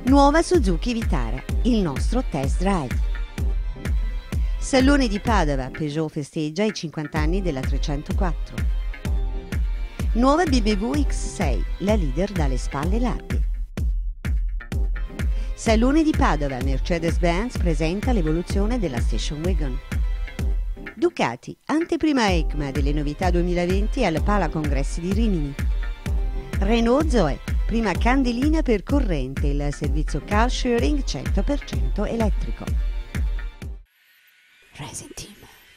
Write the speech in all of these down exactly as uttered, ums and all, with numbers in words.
Nuova Suzuki Vitara, il nostro test drive. Salone di Padova, Peugeot festeggia i cinquanta anni della trecentoquattro. Nuova B M W X sei, la leader dalle spalle larghe. Salone di Padova, Mercedes-Benz presenta l'evoluzione della Station Wagon. Ducati, anteprima EICMA delle novità duemilaventi al Pala Congressi di Rimini. Renault Zoe, prima candelina per corrente, il servizio car sharing cento per cento elettrico. Racing Team.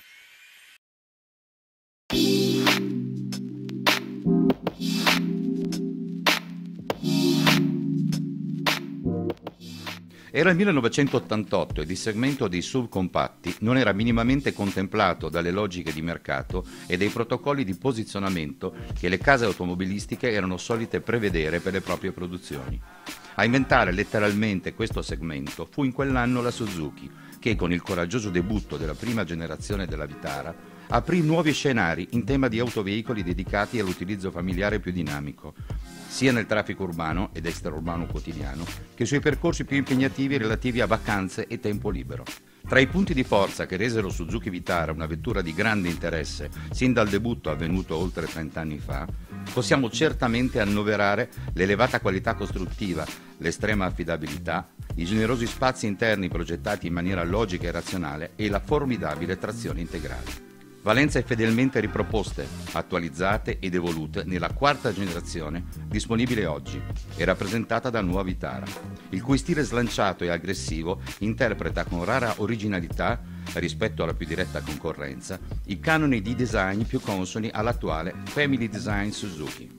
Era il millenovecentottantotto ed il segmento dei S U V compatti non era minimamente contemplato dalle logiche di mercato e dei protocolli di posizionamento che le case automobilistiche erano solite prevedere per le proprie produzioni. A inventare letteralmente questo segmento fu in quell'anno la Suzuki, che con il coraggioso debutto della prima generazione della Vitara aprì nuovi scenari in tema di autoveicoli dedicati all'utilizzo familiare più dinamico, sia nel traffico urbano ed extraurbano quotidiano, che sui percorsi più impegnativi relativi a vacanze e tempo libero. Tra i punti di forza che resero Suzuki Vitara una vettura di grande interesse sin dal debutto avvenuto oltre trent'anni fa, possiamo certamente annoverare l'elevata qualità costruttiva, l'estrema affidabilità, i generosi spazi interni progettati in maniera logica e razionale e la formidabile trazione integrale. Valenze fedelmente riproposte, attualizzate ed evolute nella quarta generazione disponibile oggi e rappresentata da Nuova Vitara, il cui stile slanciato e aggressivo interpreta con rara originalità, rispetto alla più diretta concorrenza, i canoni di design più consoni all'attuale Family Design Suzuki.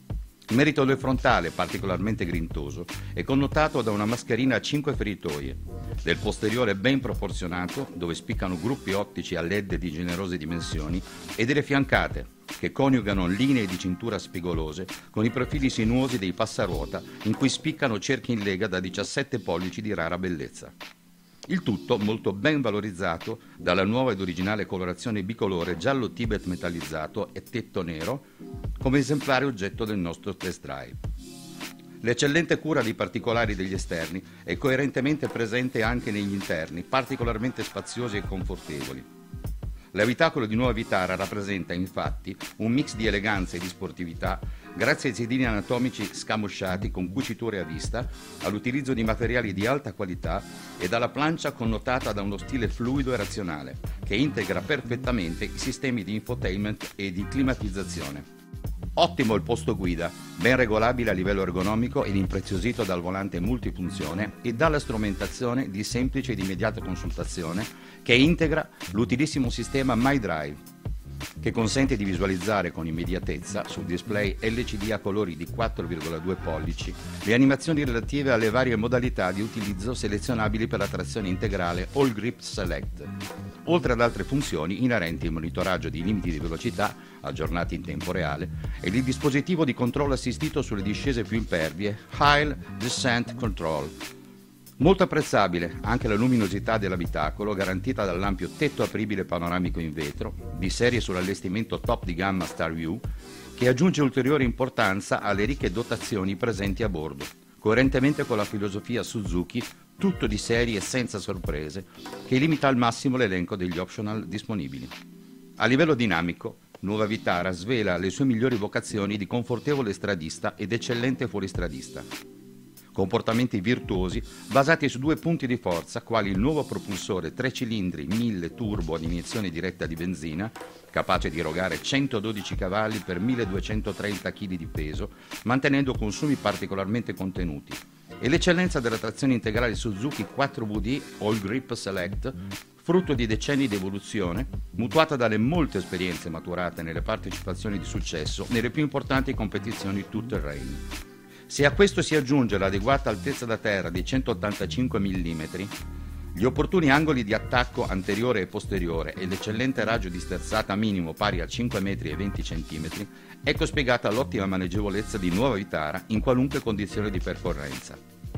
Il merito del frontale, particolarmente grintoso, è connotato da una mascherina a cinque feritoie, del posteriore ben proporzionato, dove spiccano gruppi ottici a led di generose dimensioni, e delle fiancate, che coniugano linee di cintura spigolose con i profili sinuosi dei passaruota, in cui spiccano cerchi in lega da diciassette pollici di rara bellezza. Il tutto molto ben valorizzato dalla nuova ed originale colorazione bicolore giallo Tibet metallizzato e tetto nero come esemplare oggetto del nostro test drive. L'eccellente cura dei particolari degli esterni è coerentemente presente anche negli interni, particolarmente spaziosi e confortevoli. L'abitacolo di Nuova Vitara rappresenta infatti un mix di eleganza e di sportività grazie ai sedili anatomici scamosciati con cuciture a vista, all'utilizzo di materiali di alta qualità e dalla plancia connotata da uno stile fluido e razionale che integra perfettamente i sistemi di infotainment e di climatizzazione. Ottimo il posto guida, ben regolabile a livello ergonomico ed impreziosito dal volante multifunzione e dalla strumentazione di semplice ed immediata consultazione che integra l'utilissimo sistema MyDrive, che consente di visualizzare con immediatezza sul display L C D a colori di quattro virgola due pollici le animazioni relative alle varie modalità di utilizzo selezionabili per la trazione integrale All Grip Select, oltre ad altre funzioni inerenti al monitoraggio di limiti di velocità aggiornati in tempo reale e il dispositivo di controllo assistito sulle discese più impervie Hill Descent Control. Molto apprezzabile anche la luminosità dell'abitacolo, garantita dall'ampio tetto apribile panoramico in vetro, di serie sull'allestimento top di gamma StarView, che aggiunge ulteriore importanza alle ricche dotazioni presenti a bordo, coerentemente con la filosofia Suzuki, tutto di serie e senza sorprese, che limita al massimo l'elenco degli optional disponibili. A livello dinamico, Nuova Vitara svela le sue migliori vocazioni di confortevole stradista ed eccellente fuoristradista. Comportamenti virtuosi basati su due punti di forza, quali il nuovo propulsore tre cilindri mille turbo ad iniezione diretta di benzina, capace di erogare centododici cavalli per milleduecentotrenta chili di peso, mantenendo consumi particolarmente contenuti, e l'eccellenza della trazione integrale Suzuki quattro V D All Grip Select, frutto di decenni di evoluzione, mutuata dalle molte esperienze maturate nelle partecipazioni di successo nelle più importanti competizioni tout-terrain. Se a questo si aggiunge l'adeguata altezza da terra di centottantacinque millimetri, gli opportuni angoli di attacco anteriore e posteriore e l'eccellente raggio di sterzata minimo pari a cinque metri e venti centimetri, ecco spiegata l'ottima maneggevolezza di Nuova Vitara in qualunque condizione di percorrenza.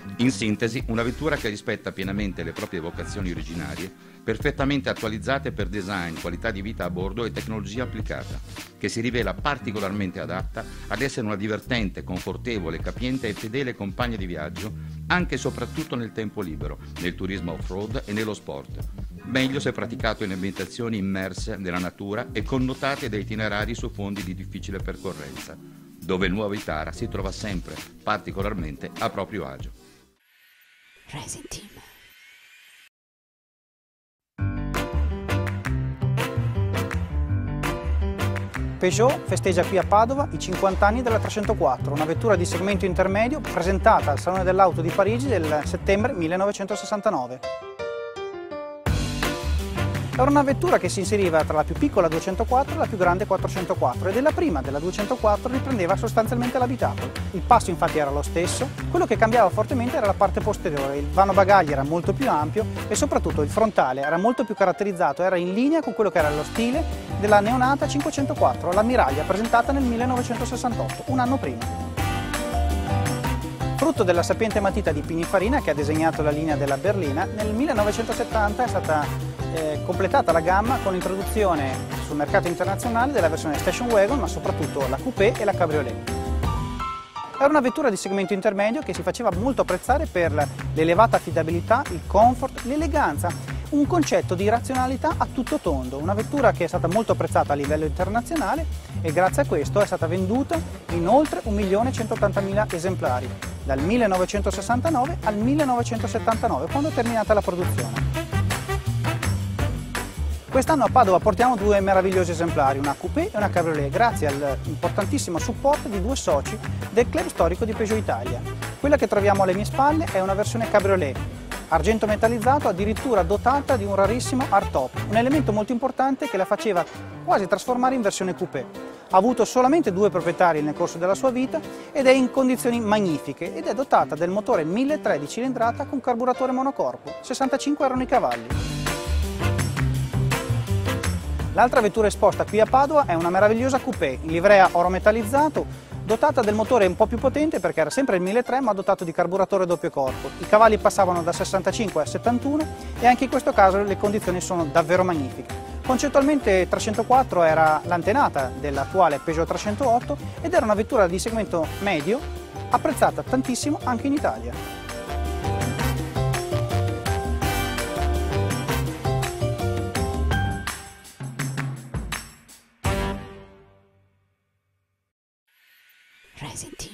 In sintesi, una vettura che rispetta pienamente le proprie vocazioni originarie, perfettamente attualizzate per design, qualità di vita a bordo e tecnologia applicata, che si rivela particolarmente adatta ad essere una divertente, confortevole, capiente e fedele compagna di viaggio, anche e soprattutto nel tempo libero, nel turismo off-road e nello sport. Meglio se praticato in ambientazioni immerse nella natura e connotate da itinerari su fondi di difficile percorrenza, dove il nuovo Vitara si trova sempre particolarmente a proprio agio. Racing Team. Peugeot festeggia qui a Padova i cinquanta anni della trecentoquattro, una vettura di segmento intermedio presentata al Salone dell'Auto di Parigi del settembre millenovecentosessantanove. Era una vettura che si inseriva tra la più piccola duecentoquattro e la più grande quattrocentoquattro, ed è la prima della duecentoquattro riprendeva sostanzialmente l'abitacolo. Il passo infatti era lo stesso, quello che cambiava fortemente era la parte posteriore, il vano bagagli era molto più ampio e soprattutto il frontale era molto più caratterizzato, era in linea con quello che era lo stile della neonata cinquecentoquattro, l'ammiraglia presentata nel millenovecentosessantotto, un anno prima. Frutto della sapiente matita di Pininfarina che ha disegnato la linea della berlina, nel millenovecentosettanta è stata eh, completata la gamma con l'introduzione sul mercato internazionale della versione station wagon, ma soprattutto la coupé e la cabriolet. Era una vettura di segmento intermedio che si faceva molto apprezzare per l'elevata affidabilità, il comfort, l'eleganza, un concetto di razionalità a tutto tondo, una vettura che è stata molto apprezzata a livello internazionale e grazie a questo è stata venduta in oltre un milione centottantamila esemplari, dal millenovecentosessantanove al millenovecentosettantanove, quando è terminata la produzione. Quest'anno a Padova portiamo due meravigliosi esemplari, una coupé e una cabriolet, grazie all'importantissimo supporto di due soci del club storico di Peugeot Italia. Quella che troviamo alle mie spalle è una versione cabriolet, argento metallizzato, addirittura dotata di un rarissimo hardtop, un elemento molto importante che la faceva quasi trasformare in versione coupé. Ha avuto solamente due proprietari nel corso della sua vita ed è in condizioni magnifiche ed è dotata del motore mille tre di cilindrata con carburatore monocorpo, sessantacinque erano i cavalli. L'altra vettura esposta qui a Padova è una meravigliosa coupé in livrea oro metallizzato, dotata del motore un po' più potente perché era sempre il mille tre ma dotato di carburatore doppio corpo. I cavalli passavano da sessantacinque a settantuno e anche in questo caso le condizioni sono davvero magnifiche. Concettualmente trecentoquattro era l'antenata dell'attuale Peugeot trecentootto ed era una vettura di segmento medio apprezzata tantissimo anche in Italia. Racing Team.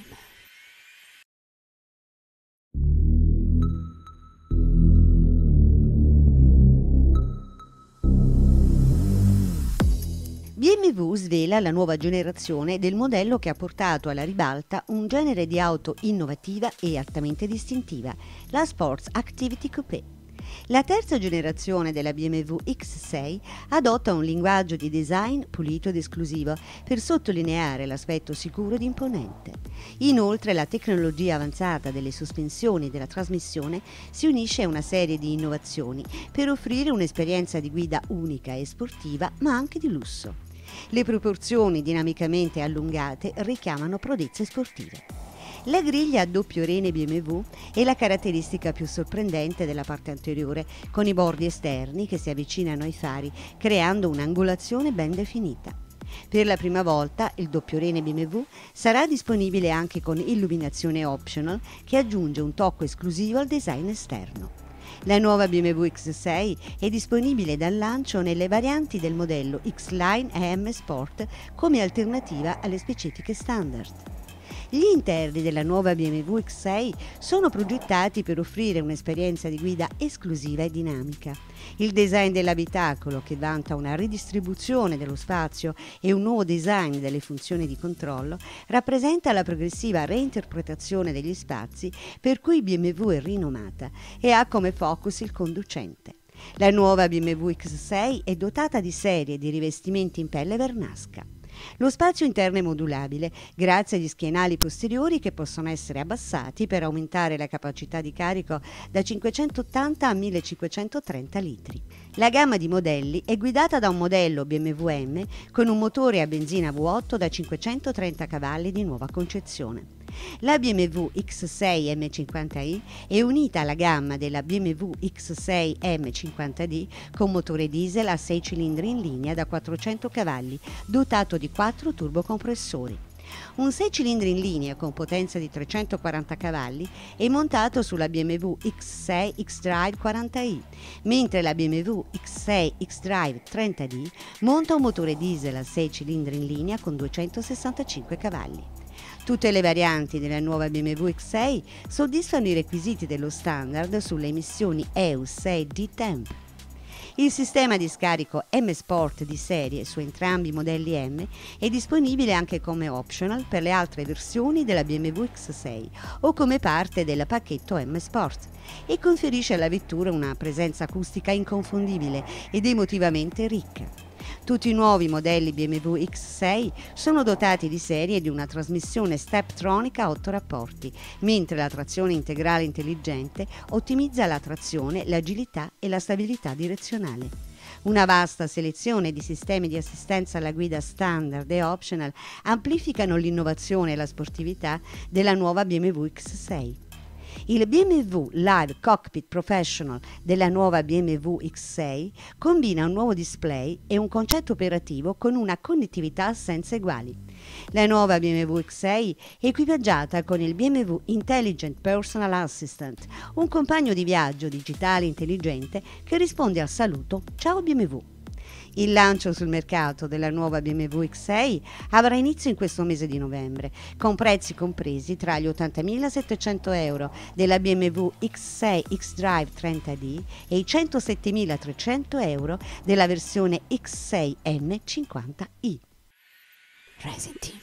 B M W svela la nuova generazione del modello che ha portato alla ribalta un genere di auto innovativa e altamente distintiva, la Sports Activity Coupé. La terza generazione della B M W X sei adotta un linguaggio di design pulito ed esclusivo per sottolineare l'aspetto sicuro ed imponente. Inoltre la tecnologia avanzata delle sospensioni e della trasmissione si unisce a una serie di innovazioni per offrire un'esperienza di guida unica e sportiva ma anche di lusso. Le proporzioni dinamicamente allungate richiamano prodezze sportive. La griglia a doppio rene B M W è la caratteristica più sorprendente della parte anteriore, con i bordi esterni che si avvicinano ai fari, creando un'angolazione ben definita. Per la prima volta il doppio rene B M W sarà disponibile anche con illuminazione optional che aggiunge un tocco esclusivo al design esterno. La nuova B M W X sei è disponibile dal lancio nelle varianti del modello X-Line A M Sport come alternativa alle specifiche standard. Gli interni della nuova B M W X sei sono progettati per offrire un'esperienza di guida esclusiva e dinamica. Il design dell'abitacolo, che vanta una ridistribuzione dello spazio e un nuovo design delle funzioni di controllo, rappresenta la progressiva reinterpretazione degli spazi per cui B M W è rinomata e ha come focus il conducente. La nuova B M W X sei è dotata di serie di rivestimenti in pelle vernasca. Lo spazio interno è modulabile grazie agli schienali posteriori che possono essere abbassati per aumentare la capacità di carico da cinquecentottanta a millecinquecentotrenta litri. La gamma di modelli è guidata da un modello B M W M con un motore a benzina V otto da cinquecentotrenta cavalli di nuova concezione. La B M W X sei M cinquanta i è unita alla gamma della B M W X sei M cinquanta D con motore diesel a sei cilindri in linea da quattrocento cavalli, dotato di quattro turbocompressori. Un sei cilindri in linea con potenza di trecentoquaranta cavalli è montato sulla B M W X sei X-Drive quaranta i, mentre la B M W X sei X-Drive trenta D monta un motore diesel a sei cilindri in linea con duecentosessantacinque cavalli. Tutte le varianti della nuova B M W X sei soddisfano i requisiti dello standard sulle emissioni E U sei D Temp. Il sistema di scarico M Sport di serie su entrambi i modelli M è disponibile anche come optional per le altre versioni della B M W X sei o come parte del pacchetto M Sport e conferisce alla vettura una presenza acustica inconfondibile ed emotivamente ricca. Tutti i nuovi modelli B M W X sei sono dotati di serie di una trasmissione Steptronic a otto rapporti, mentre la trazione integrale intelligente ottimizza la trazione, l'agilità e la stabilità direzionale. Una vasta selezione di sistemi di assistenza alla guida standard e optional amplificano l'innovazione e la sportività della nuova B M W X sei. Il B M W Live Cockpit Professional della nuova B M W X sei combina un nuovo display e un concetto operativo con una connettività senza eguali. La nuova B M W X sei è equipaggiata con il B M W Intelligent Personal Assistant, un compagno di viaggio digitale intelligente che risponde al saluto "Ciao B M W". Il lancio sul mercato della nuova B M W X sei avrà inizio in questo mese di novembre, con prezzi compresi tra gli ottantamilasettecento euro della B M W X sei X-Drive trenta D e i centosettemilatrecento euro della versione X sei M cinquanta i. Racing Team.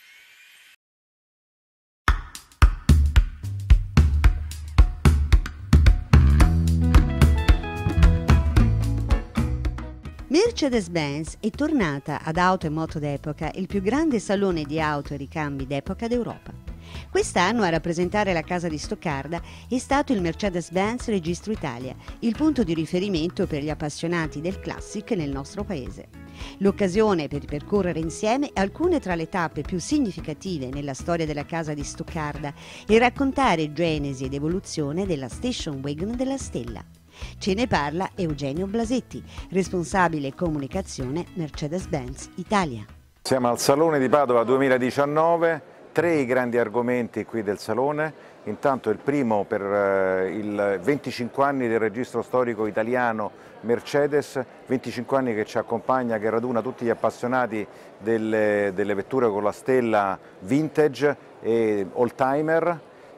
Mercedes-Benz è tornata ad Auto e Moto d'Epoca, il più grande salone di auto e ricambi d'epoca d'Europa. Quest'anno a rappresentare la casa di Stoccarda è stato il Mercedes-Benz Registro Italia, il punto di riferimento per gli appassionati del classic nel nostro paese. L'occasione per ripercorrere insieme alcune tra le tappe più significative nella storia della casa di Stoccarda e raccontare genesi ed evoluzione della station wagon della Stella. Ce ne parla Eugenio Blasetti, responsabile comunicazione Mercedes-Benz Italia. Siamo al Salone di Padova duemiladiciannove, tre i grandi argomenti qui del Salone. Intanto il primo per eh, il venticinque anni del registro storico italiano Mercedes, venticinque anni che ci accompagna, che raduna tutti gli appassionati delle, delle vetture con la stella vintage e old-timer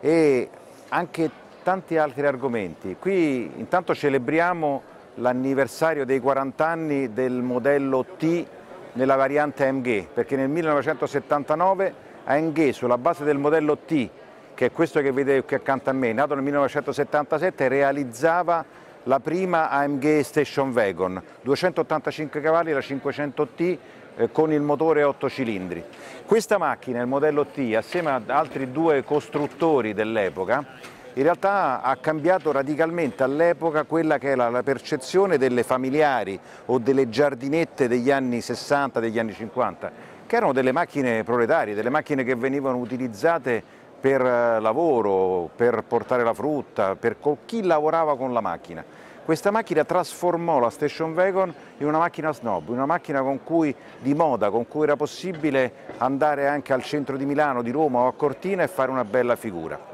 e anche tanti altri argomenti. Qui intanto celebriamo l'anniversario dei quaranta anni del modello T nella variante A M G, perché nel millenovecentosettantanove A M G sulla base del modello T, che è questo che vedete qui accanto a me, nato nel millenovecentosettantasette, realizzava la prima A M G Station Wagon, duecentottantacinque cavalli, la cinquecento T eh, con il motore otto cilindri. Questa macchina, il modello T, assieme ad altri due costruttori dell'epoca, in realtà ha cambiato radicalmente all'epoca quella che era la percezione delle familiari o delle giardinette degli anni sessanta, degli anni cinquanta, che erano delle macchine proletarie, delle macchine che venivano utilizzate per lavoro, per portare la frutta, per chi lavorava con la macchina. Questa macchina trasformò la station wagon in una macchina snob, in una macchina con cui, di moda, con cui era possibile andare anche al centro di Milano, di Roma o a Cortina e fare una bella figura.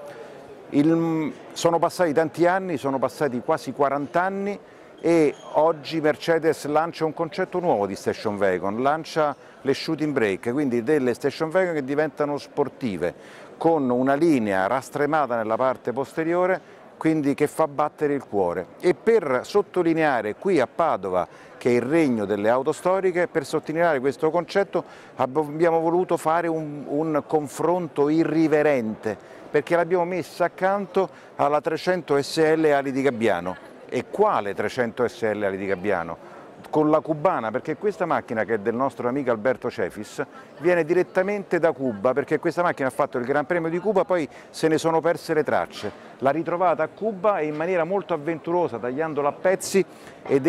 Il, sono passati tanti anni, sono passati quasi quaranta anni e oggi Mercedes lancia un concetto nuovo di station wagon, lancia le shooting brake, quindi delle station wagon che diventano sportive, con una linea rastremata nella parte posteriore, quindi che fa battere il cuore. E per sottolineare qui a Padova, che è il regno delle auto storiche, per sottolineare questo concetto abbiamo voluto fare un, un confronto irriverente, perché l'abbiamo messa accanto alla trecento S L ali di Gabbiano. E quale trecento S L ali di Gabbiano? Con la cubana, perché questa macchina, che è del nostro amico Alberto Cefis, viene direttamente da Cuba, perché questa macchina ha fatto il Gran Premio di Cuba, poi se ne sono perse le tracce. L'ha ritrovata a Cuba e in maniera molto avventurosa, tagliandola a pezzi ed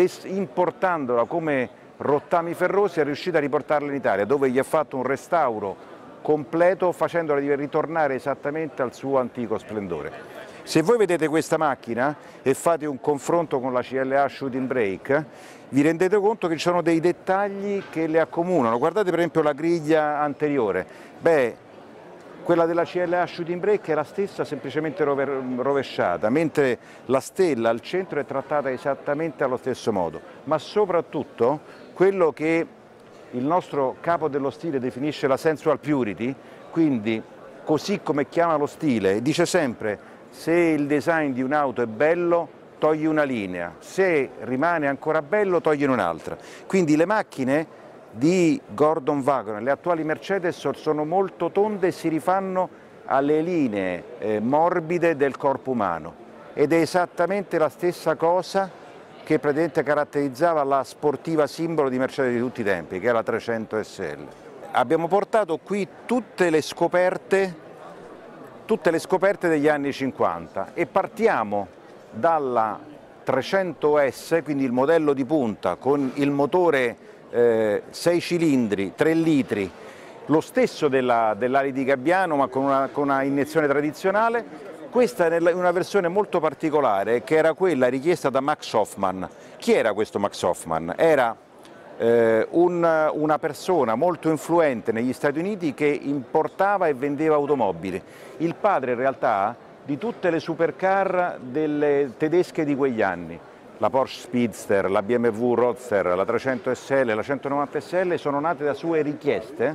importandola come rottami ferrosi, è riuscita a riportarla in Italia, dove gli ha fatto un restauro completo, facendola ritornare esattamente al suo antico splendore. Se voi vedete questa macchina e fate un confronto con la C L A Shooting Brake, vi rendete conto che ci sono dei dettagli che le accomunano. Guardate per esempio la griglia anteriore. Beh, quella della C L A Shooting Brake è la stessa, semplicemente rovesciata, mentre la stella al centro è trattata esattamente allo stesso modo. Ma soprattutto quello che il nostro capo dello stile definisce la sensual purity, quindi così come chiama lo stile, dice sempre: se il design di un'auto è bello, togli una linea, se rimane ancora bello, togli un'altra. Quindi le macchine di Gordon Wagoner, le attuali Mercedes, sono molto tonde e si rifanno alle linee eh, morbide del corpo umano, ed è esattamente la stessa cosa che praticamente caratterizzava la sportiva simbolo di Mercedes di tutti i tempi, che è la trecento S L. Abbiamo portato qui tutte le scoperte tutte le scoperte degli anni cinquanta e partiamo dalla trecento S, quindi il modello di punta con il motore eh, sei cilindri, tre litri, lo stesso della, dell'ali di Gabbiano ma con una, con una iniezione tradizionale. Questa è una versione molto particolare che era quella richiesta da Max Hoffman. Chi era questo Max Hoffman? Era Eh, un, una persona molto influente negli Stati Uniti che importava e vendeva automobili, il padre in realtà di tutte le supercar delle tedesche di quegli anni. La Porsche Speedster, la B M W Roadster, la trecento S L, la centonovanta S L sono nate da sue richieste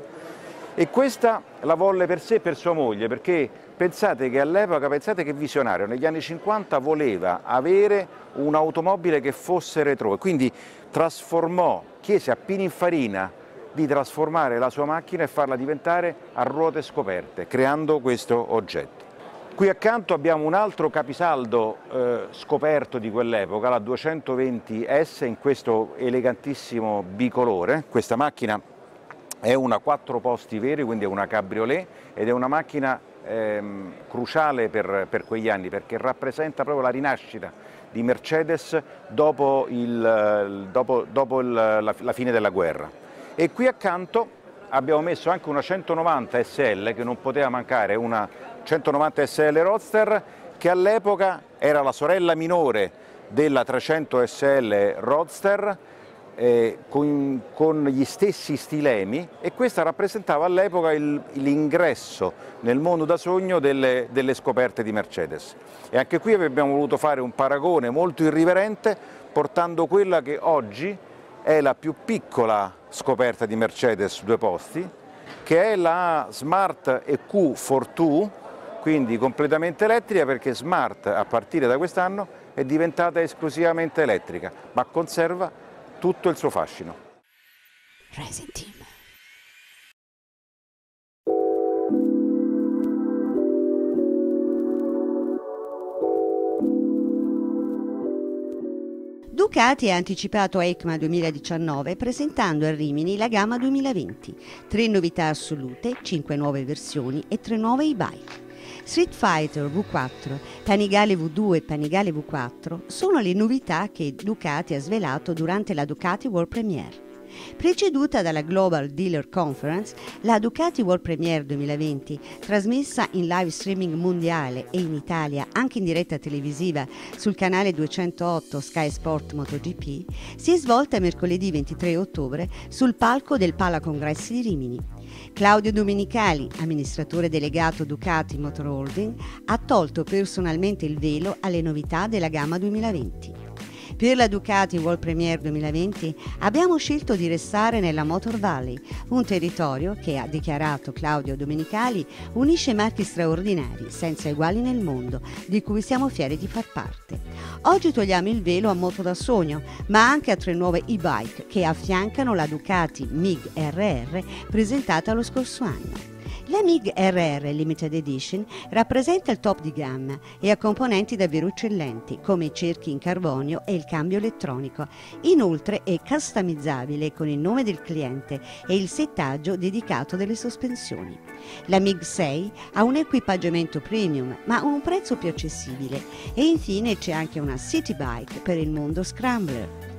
e questa la volle per sé e per sua moglie, perché pensate che all'epoca, pensate che visionario, negli anni cinquanta voleva avere un'automobile che fosse retro e quindi trasformò, chiese a Pininfarina di trasformare la sua macchina e farla diventare a ruote scoperte, creando questo oggetto. Qui accanto abbiamo un altro capisaldo eh, scoperto di quell'epoca, la duecentoventi S, in questo elegantissimo bicolore. Questa macchina è una quattro posti veri, quindi è una cabriolet, ed è una macchina ehm, cruciale per, per quegli anni, perché rappresenta proprio la rinascita di Mercedes dopo, il, dopo, dopo il, la, la fine della guerra. E qui accanto abbiamo messo anche una centonovanta S L, che non poteva mancare, una centonovanta S L Roadster, che all'epoca era la sorella minore della trecento S L Roadster, eh, con, con gli stessi stilemi, e questa rappresentava all'epoca l'ingresso nel mondo da sogno delle, delle scoperte di Mercedes. E anche qui abbiamo voluto fare un paragone molto irriverente, portando quella che oggi è la più piccola scoperta di Mercedes due posti, che è la Smart E Q quarantadue, quindi completamente elettrica, perché Smart a partire da quest'anno è diventata esclusivamente elettrica, ma conserva tutto il suo fascino. Racing Team. Ducati ha anticipato EICMA duemiladiciannove presentando a Rimini la gamma duemilaventi, tre novità assolute, cinque nuove versioni e tre nuove e-bike. Street Fighter V quattro, Panigale V due e Panigale V quattro sono le novità che Ducati ha svelato durante la Ducati World Premiere. Preceduta dalla Global Dealer Conference, la Ducati World Premiere duemilaventi, trasmessa in live streaming mondiale e in Italia anche in diretta televisiva sul canale duecentootto Sky Sport MotoGP, si è svolta mercoledì ventitré ottobre sul palco del Pala Congressi di Rimini. Claudio Domenicali, amministratore delegato Ducati Motor Holding, ha tolto personalmente il velo alle novità della gamma duemilaventi. Per la Ducati World Premiere duemilaventi abbiamo scelto di restare nella Motor Valley, un territorio che, ha dichiarato Claudio Domenicali, unisce marchi straordinari, senza uguali nel mondo, di cui siamo fieri di far parte. Oggi togliamo il velo a moto da sogno, ma anche a tre nuove e-bike che affiancano la Ducati M I G R R presentata lo scorso anno. La M I G R R Limited Edition rappresenta il top di gamma e ha componenti davvero eccellenti come i cerchi in carbonio e il cambio elettronico. Inoltre è customizzabile con il nome del cliente e il settaggio dedicato delle sospensioni. La M I G sei ha un equipaggiamento premium ma a un prezzo più accessibile e infine c'è anche una City Bike per il mondo scrambler.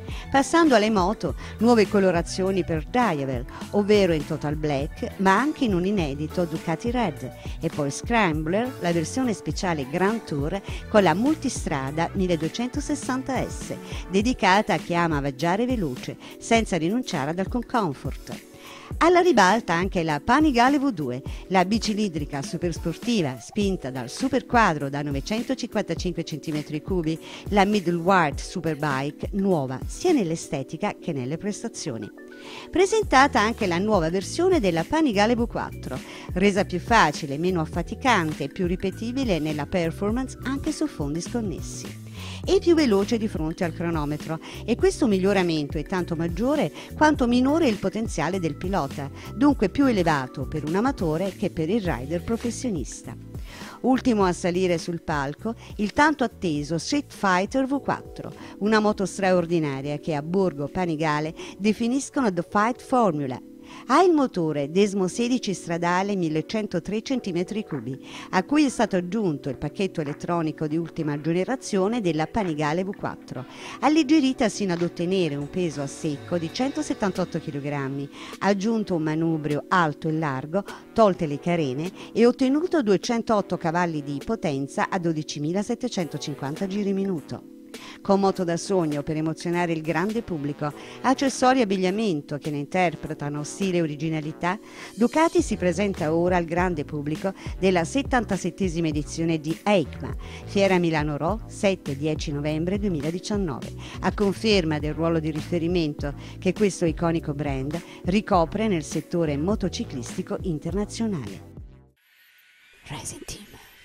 Passando alle moto, nuove colorazioni per Diavel, ovvero in Total Black, ma anche in un inedito Ducati Red, e poi Scrambler, la versione speciale Grand Tour con la multistrada milleduecentosessanta S, dedicata a chi ama viaggiare veloce, senza rinunciare ad alcun comfort. Alla ribalta anche la Panigale V due, la bicilindrica supersportiva spinta dal superquadro da novecentocinquantacinque centimetri cubi, la Middleward Superbike nuova sia nell'estetica che nelle prestazioni. Presentata anche la nuova versione della Panigale V quattro, resa più facile, meno affaticante e più ripetibile nella performance anche su fondi sconnessi. E più veloce di fronte al cronometro, e questo miglioramento è tanto maggiore quanto minore il potenziale del pilota, dunque più elevato per un amatore che per il rider professionista. Ultimo a salire sul palco, il tanto atteso Street Fighter V quattro, una moto straordinaria che a Borgo Panigale definiscono The Fight Formula. Ha il motore Desmo sedici stradale millecentotre centimetri cubi, a cui è stato aggiunto il pacchetto elettronico di ultima generazione della Panigale V quattro, alleggerita sino ad ottenere un peso a secco di centosettantotto chilogrammi, aggiunto un manubrio alto e largo, tolte le carene, e ottenuto duecentootto cavalli di potenza a dodicimilasettecentocinquanta giri minuto. Con moto da sogno per emozionare il grande pubblico, accessori e abbigliamento che ne interpretano stile e originalità, Ducati si presenta ora al grande pubblico della settantasettesima edizione di EICMA, Fiera Milano Ro, sette dieci novembre duemiladiciannove, a conferma del ruolo di riferimento che questo iconico brand ricopre nel settore motociclistico internazionale. Racing Team.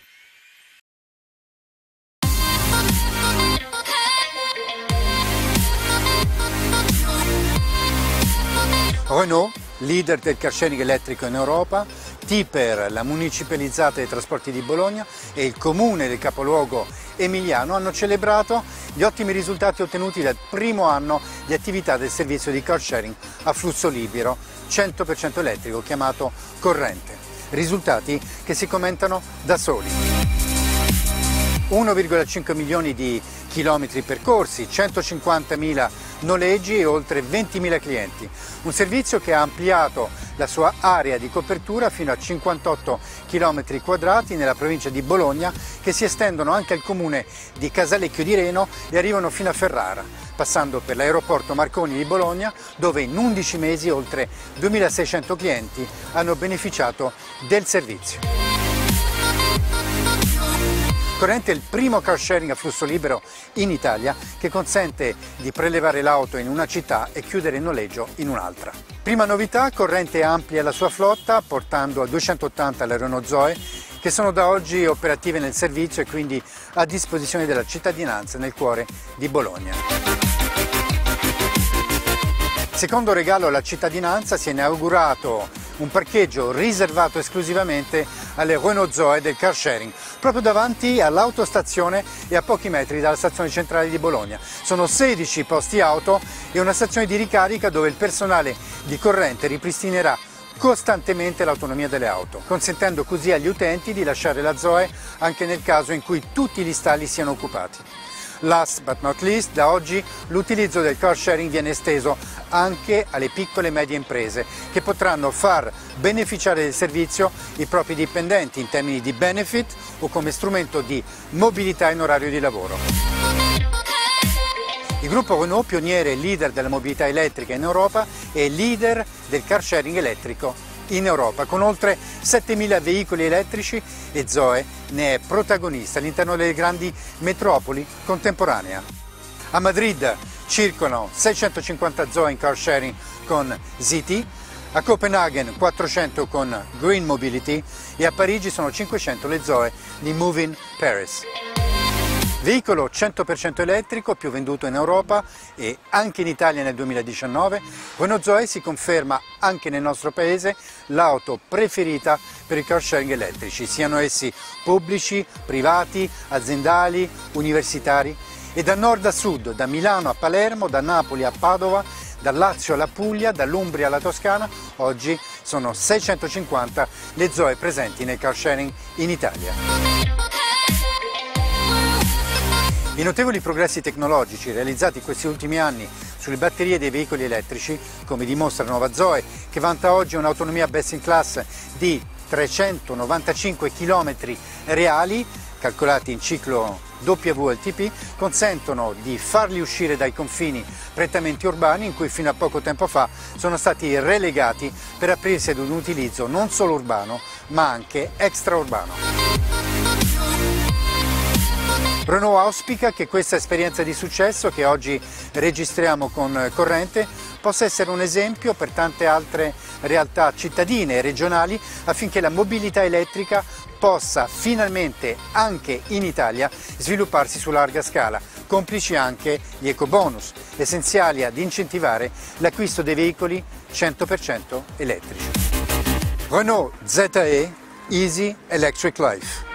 Renault, leader del car sharing elettrico in Europa, Tiper, la municipalizzata dei trasporti di Bologna, e il comune del capoluogo emiliano hanno celebrato gli ottimi risultati ottenuti dal primo anno di attività del servizio di car sharing a flusso libero cento per cento elettrico chiamato Corrente. Risultati che si commentano da soli. uno virgola cinque milioni di chilometri percorsi, centocinquantamila noleggi e oltre ventimila clienti. Un servizio che ha ampliato la sua area di copertura fino a cinquantotto chilometri quadrati nella provincia di Bologna, che si estendono anche al comune di Casalecchio di Reno e arrivano fino a Ferrara, passando per l'aeroporto Marconi di Bologna, dove in undici mesi oltre duemilaseicento clienti hanno beneficiato del servizio. Corrente è il primo car sharing a flusso libero in Italia che consente di prelevare l'auto in una città e chiudere il noleggio in un'altra. Prima novità, Corrente amplia la sua flotta portando a duecentottanta le Renault Zoe, che sono da oggi operative nel servizio e quindi a disposizione della cittadinanza nel cuore di Bologna. Secondo regalo alla cittadinanza si è inaugurato un parcheggio riservato esclusivamente alle Renault Zoe del car sharing, proprio davanti all'autostazione e a pochi metri dalla stazione centrale di Bologna. Sono sedici posti auto e una stazione di ricarica dove il personale di Corrente ripristinerà costantemente l'autonomia delle auto, consentendo così agli utenti di lasciare la Zoe anche nel caso in cui tutti gli stalli siano occupati. Last but not least, da oggi l'utilizzo del car sharing viene esteso anche alle piccole e medie imprese, che potranno far beneficiare del servizio i propri dipendenti in termini di benefit o come strumento di mobilità in orario di lavoro. Il gruppo Renault, pioniere e leader della mobilità elettrica in Europa, è leader del car sharing elettrico in Europa, con oltre settemila veicoli elettrici, e Zoe ne è protagonista all'interno delle grandi metropoli contemporanea. A Madrid circolano seicentocinquanta Zoe in car sharing con Z T, a Copenaghen quattrocento con Green Mobility e a Parigi sono cinquecento le Zoe di Moving Paris. Veicolo cento per cento elettrico, più venduto in Europa e anche in Italia nel duemiladiciannove, Renault Zoe si conferma anche nel nostro paese l'auto preferita per i car sharing elettrici, siano essi pubblici, privati, aziendali, universitari, e da nord a sud, da Milano a Palermo, da Napoli a Padova, dal Lazio alla Puglia, dall'Umbria alla Toscana, oggi sono seicentocinquanta le Zoe presenti nel car sharing in Italia. I notevoli progressi tecnologici realizzati in questi ultimi anni sulle batterie dei veicoli elettrici, come dimostra la nuova Zoe, che vanta oggi un'autonomia best in class di trecentonovantacinque chilometri reali, calcolati in ciclo W L T P, consentono di farli uscire dai confini prettamente urbani in cui fino a poco tempo fa sono stati relegati per aprirsi ad un utilizzo non solo urbano ma anche extraurbano. Renault auspica che questa esperienza di successo che oggi registriamo con Corrente possa essere un esempio per tante altre realtà cittadine e regionali affinché la mobilità elettrica possa finalmente anche in Italia svilupparsi su larga scala, complici anche gli ecobonus, essenziali ad incentivare l'acquisto dei veicoli cento per cento elettrici. Renault Z E Easy Electric Life.